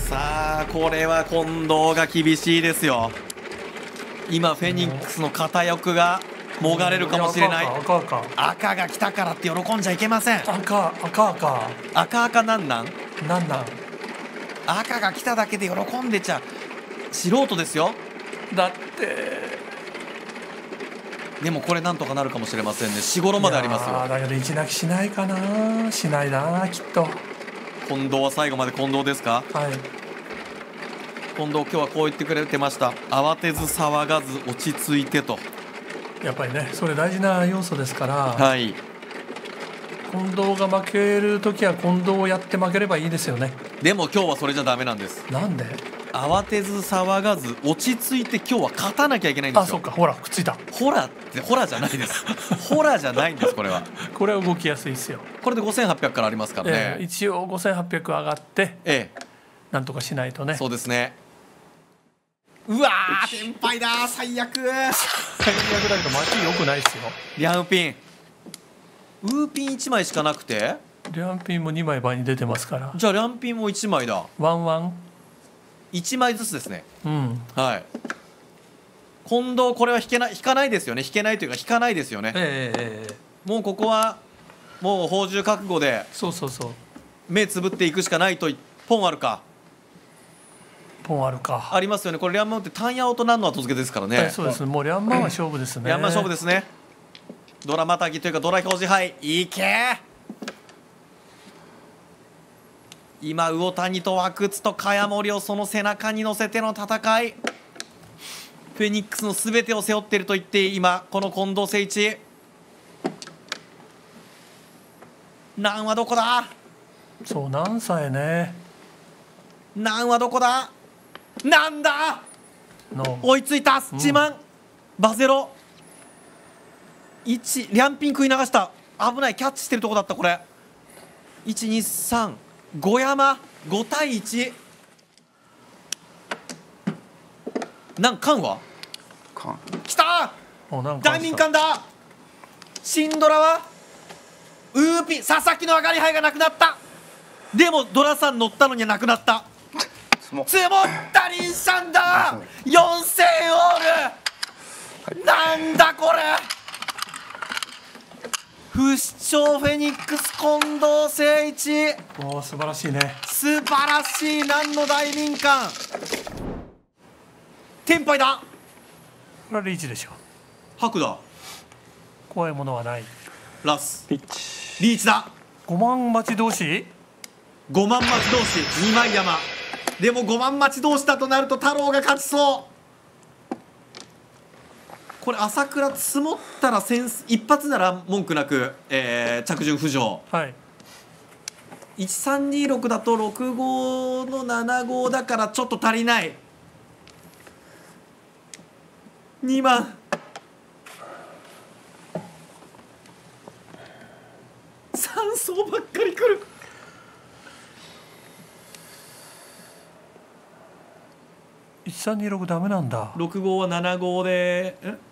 さあこれは近藤が厳しいですよ。今フェニックスの片翼がもがれるかもしれない。赤が来たからって喜んじゃいけません。赤なんなん赤が来ただけで喜んでちゃ素人ですよ。 だってでもこれなんとかなるかもしれませんね。4、5路までありますよ。 だけど一泣きしないかな。しないなきっと。 近藤は最後まで近藤ですか。 はい。 近藤今日はこう言ってくれてました。慌てず騒がず落ち着いてと。 やっぱりねそれ大事な要素ですから、 はい、 近藤が負けるときは近藤をやって負ければいいですよね。 でも今日はそれじゃダメなんです。 なんで。 慌てず騒がず落ち着いて今日は勝たなきゃいけないんですよ。 あ、そうか。ほらくっついた。 ホラってホラじゃないですホラじゃないんです。これは動きやすいですよ。 これで5800からありますからね、 一応5800上がって、なんとかしないとね。 そうですね。うわー天敗だ。最悪だけどマジ良くないですよ。 リャンピンウーピン1枚しかなくて、 リャンピンも2枚倍に出てますから。 じゃあリャンピンも1枚だ。 ワンワン 1枚ずつですね。 はい。 近藤これは引かないですよね。引けないというか引かないですよね。もうここはもう宝珠覚悟でそう目つぶっていくしかないと。ポンあるか。ありますよね。これリャンマンって単ヤオと何の後付けですからね。 そうですね。もうリャンマンは勝負ですね。 リャンマン勝負ですね。ドラまたぎというかドラ表示杯いけ。今魚谷と和久津と茅森をその背中に乗せての戦い。フェニックスの全てを背負っていると言って今この近藤誠一。南はどこだ。 そう南さえね。 南はどこだ。なんだ追いついた。自慢、バゼロ1リャンピン食い流した。危ない。キャッチしてるとこだった。これ123五山5対1。なんかんは来た。大民間だ。シンドラはウーピン佐々木の上がり牌がなくなった。でもドラさん乗ったのにはなくなった。積もったリンサンダー4000オール、なんだこれ。不死鳥フェニックス近藤誠一。 素晴らしいね。 素晴らしい。何の大民間。天敗だ。 これはリーチでしょ。 白だ。 怖いものはない。 ラスリーチだ。 5万待ち同士 5万待ち同士2枚山。でも5万待ち同士だとなると太郎が勝ちそう。これ朝倉積もったら一発なら文句なく、着順浮上。1326だと6号の7号だからちょっと足りない。2万3層ばっかり来る。 1326ダメなんだ。 6号は7号で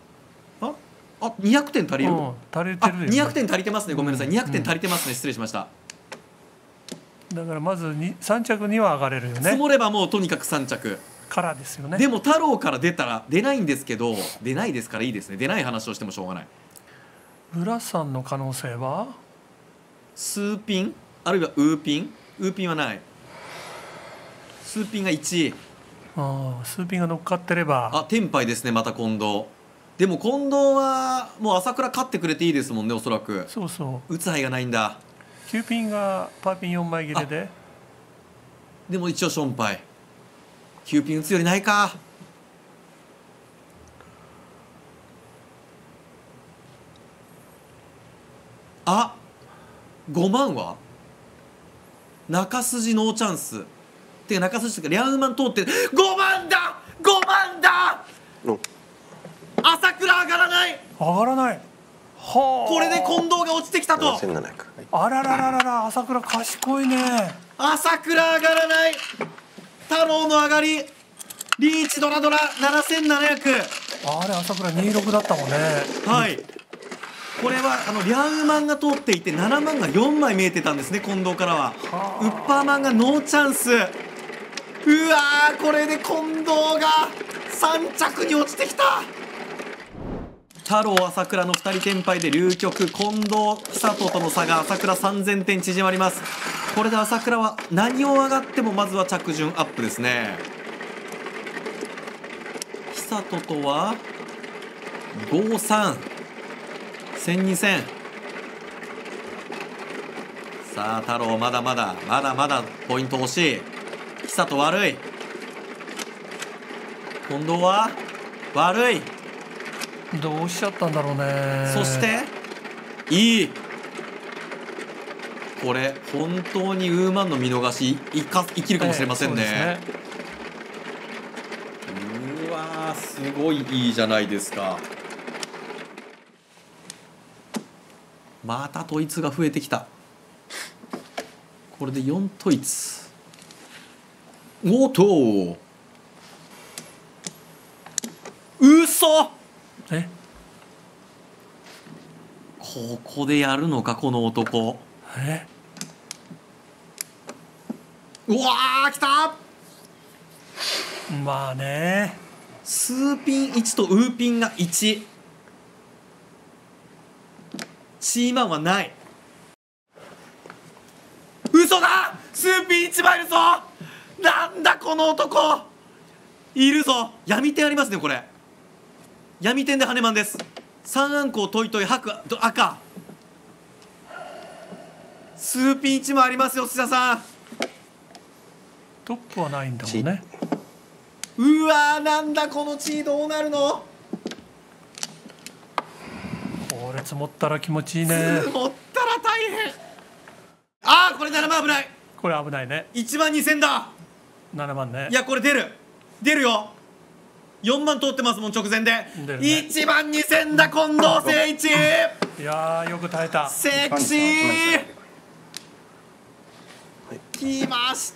200点足りる。 足りてるよね。 200点足りてますね。ごめんなさい。200点足りてますね。失礼しました。 だからまず3着には上がれるよね。 積もればもうとにかく3着からですよね。 でも太郎から出たら出ないんですけど、出ないですからいいですね。出ない話をしてもしょうがない。 浦さんの可能性はスーピンあるいはウーピン。ウーピンはない。スーピンが1位。 スーピンが乗っかってれば。 天敗ですね。また近藤。でも近藤はもう朝倉勝ってくれていいですもんね。おそらく打つ牌がないんだ。 9ピンがパーピン4枚切れで。 でも一応ションパイ9ピン打つよりないか。5万は中筋ノーチャンス。てか中筋とかリャンウマン通って5万だ。5万だ。朝倉上がらない。これで近藤が落ちてきたと。 あららららら。朝倉賢いね。 朝倉上がらない。太郎の上がり。リーチドラドラ7700。 あれ朝倉26だったもんね。 これはリャンウマンが通っていて7万が4枚見えてたんですね。近藤からはウッパーマンがノーチャンス。 うわー、これで近藤が3着に落ちてきた。太郎朝倉の2人転敗で龍極近藤久人との差が朝倉3000点縮まります。これで朝倉は何を上がってもまずは着順アップですね。久人とは53、1200。さあ太郎まだまだポイント欲しい。久人悪い。近藤は悪い。 どうしちゃったんだろうね。 そしていい。これ本当にウーマンの見逃し生きるかもしれませんね。うわー、すごいいいじゃないですか。また統一が増えてきた。これで4統一。おっと、嘘。ここでやるのかこの男。うわー、きた。 まあね、 スーピン1とウーピンが1。チーマンはない。嘘だ、スーピン1枚いるぞ。なんだこの男、いるぞ。闇点ありますね。これ闇点で羽マンです。3アンコウトイトイ白赤。スーピン1もありますよ、土田さん。 トップはないんだもんね。 うわー、なんだこの地位どうなるの。 これ積もったら気持ちいいね。 積もったら大変。あー、これ7万危ない。 これ危ないね。 1万2000だ。 7万ね。 いや、これ出るよ。4万通ってますもん、直前で、ね、1万2000だ。近藤誠一。 いやー、よく耐えた。 セクシー。きました。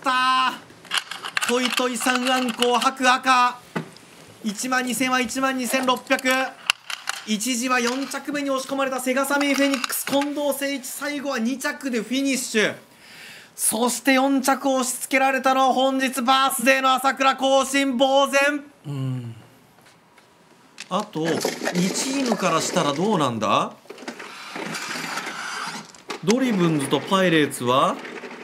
トイトイ3アンコウ白赤。1万2000は1万2600。一時は4着目に押し込まれたセガサミーフェニックス近藤誠一、最後は2着でフィニッシュ。そして4着を押し付けられたのは本日バースデーの朝倉更新呆然。あと2チームからしたらどうなんだ。ドリブンズとパイレーツは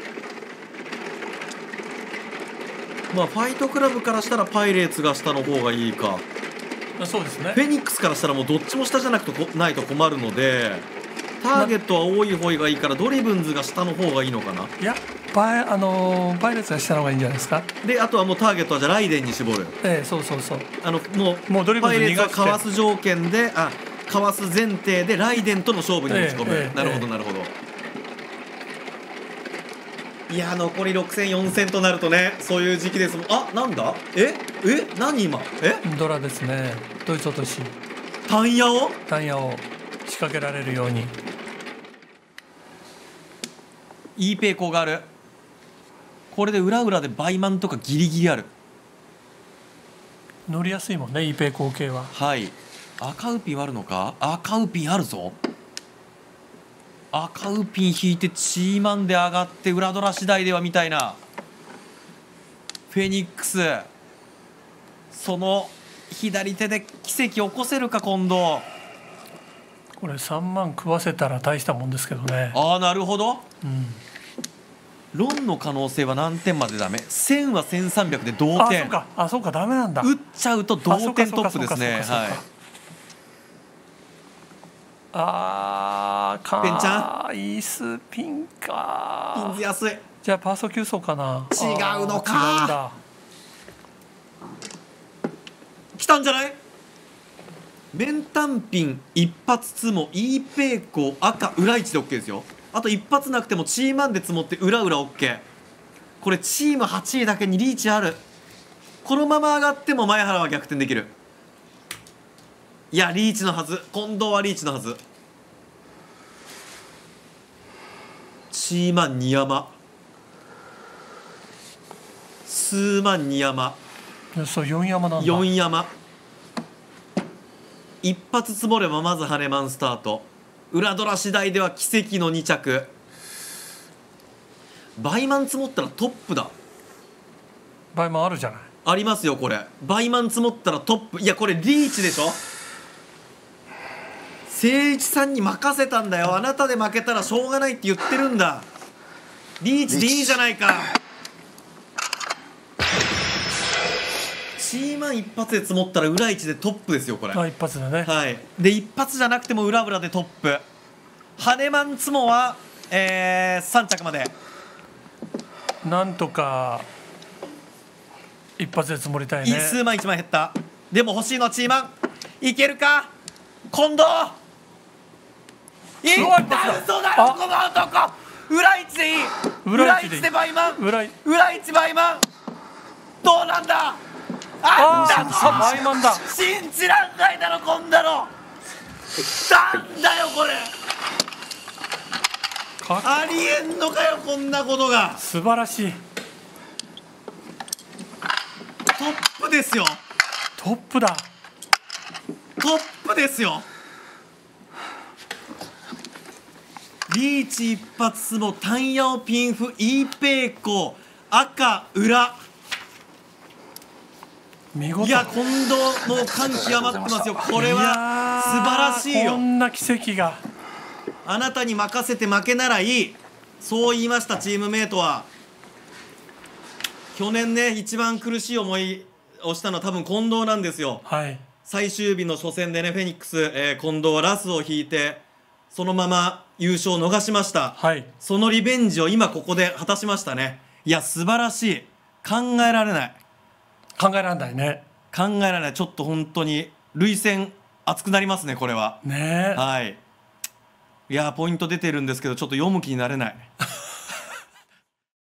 まあファイトクラブからしたらパイレーツが下の方がいいか。 そうですね。 フェニックスからしたらもうどっちも下じゃないと困るので、ターゲットは多い方がいいからドリブンズが下の方がいいのかな。 いや、パイレーツが下の方がいいんじゃないですか。 であとはもうターゲットはじゃあライデンに絞る。 そうもうドリブンズパイレーツはかわす条件でかわす前提でライデンとの勝負に持ち込む。なるほどなるほど。いや、残り6戦4戦となるとね、そういう時期ですもん。あ、なんだ何今ドラですね。ドイツ落としタンヤを仕掛けられるように。 いいペイコーがある。これで裏でバイマンとかギリギリある。 乗りやすいもんね、いいペイコー系は。 はい。赤ウピンあるのか。赤ウピンあるぞ。赤ウピン引いてチーマンで上がって裏ドラ次第ではみたいな。フェニックス、その左手で奇跡起こせるか近藤。 これ3万食わせたら大したもんですけどね。 なるほど。ロンの可能性は何点までダメ。1000は1300で同点。 そうかダメなんだ。 打っちゃうと同点トップですね。ペンちゃんいいスピンか。 ピンズ安い。 じゃあパーソ9層かな。 違うのか。来たんじゃない。メンタンピン一発積もイーペイコ赤裏1で OK ですよ。あと一発なくてもチーマンで積もって裏 OK。 これチーム8位だけにリーチある。このまま上がっても前原は逆転できる。いやリーチのはず。近藤はリーチのはず。チーマン2山数万2山。 そう4山なんだ。 4山一発積もればまず羽マンスタート。裏ドラ次第では奇跡の2着。バイマン積もったらトップだ。 倍満あるじゃない。 ありますよこれ。倍満積もったらトップ。いやこれリーチでしょ。誠一さんに任せたんだよ。あなたで負けたらしょうがないって言ってるんだ。リーチでいいじゃないか。チーマン一発で積もったら裏一でトップですよこれ。 一発だね。 はい。で一発じゃなくても裏裏でトップ。ハネマンツモは、3着まで。 なんとか一発で積もりたいね。 数万1万減った。でも欲しいのはチーマン。いけるか近藤。いった嘘だよこの男。裏一でいい。裏一で倍満。裏一倍満。どうなんだ。 倍満だ。 信じらんないだろこんなの。なんだよこれ。ありえんのかよこんなことが。 素晴らしい。 トップですよ。 トップだ。 トップですよ。リーチ一発もタンヤオピンフイーペイコ赤裏。 見事。 いや近藤の感極まってますよ。これは素晴らしいよ。 こんな奇跡が。 あなたに任せて負けならいい。そう言いましたチームメイトは。去年ね一番苦しい思いをしたのは多分近藤なんですよ。 はい。 最終日の初戦でねフェニックス、近藤はラスを引いてそのまま優勝を逃しました。 はい。 そのリベンジを今ここで果たしましたね。いや素晴らしい。考えられない。 考えられないね。 考えられない。ちょっと本当に涙腺熱くなりますねこれは。 ね。 はい。いやポイント出てるんですけどちょっと読む気になれない。